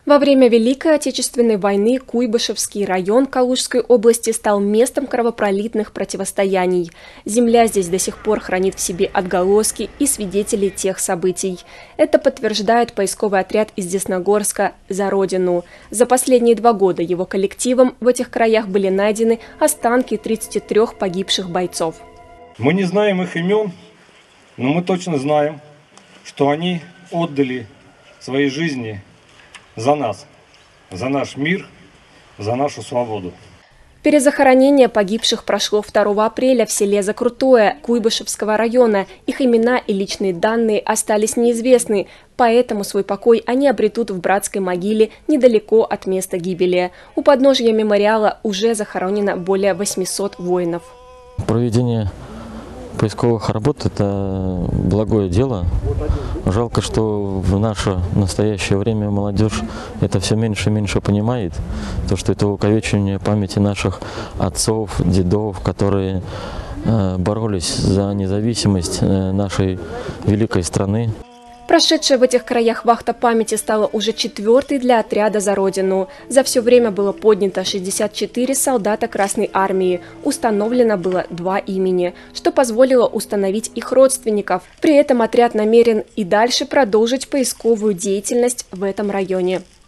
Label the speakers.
Speaker 1: Во время Великой Отечественной войны Куйбышевский район Калужской области стал местом кровопролитных противостояний. Земля здесь до сих пор хранит в себе отголоски и свидетелей тех событий. Это подтверждает поисковый отряд из Десногорска «За Родину». За последние 2 года его коллективом в этих краях были найдены останки 33 погибших бойцов.
Speaker 2: Мы не знаем их имен, но мы точно знаем, что они отдали свои жизни за нас, за наш мир, за нашу свободу.
Speaker 1: Перезахоронение погибших прошло 2 апреля в селе Закрутое Куйбышевского района. Их имена и личные данные остались неизвестны, поэтому свой покой они обретут в братской могиле недалеко от места гибели. У подножия мемориала уже захоронено более 800 воинов.
Speaker 3: Проведение поисковых работ – это благое дело. Жалко, что в наше настоящее время молодежь это все меньше и меньше понимает. То, что это увековечивание памяти наших отцов, дедов, которые боролись за независимость нашей великой страны.
Speaker 1: Прошедшая в этих краях вахта памяти стала уже 4-й для отряда «За Родину». За все время было поднято 64 солдата Красной Армии. Установлено было 2 имени, что позволило установить их родственников. При этом отряд намерен и дальше продолжить поисковую деятельность в этом районе.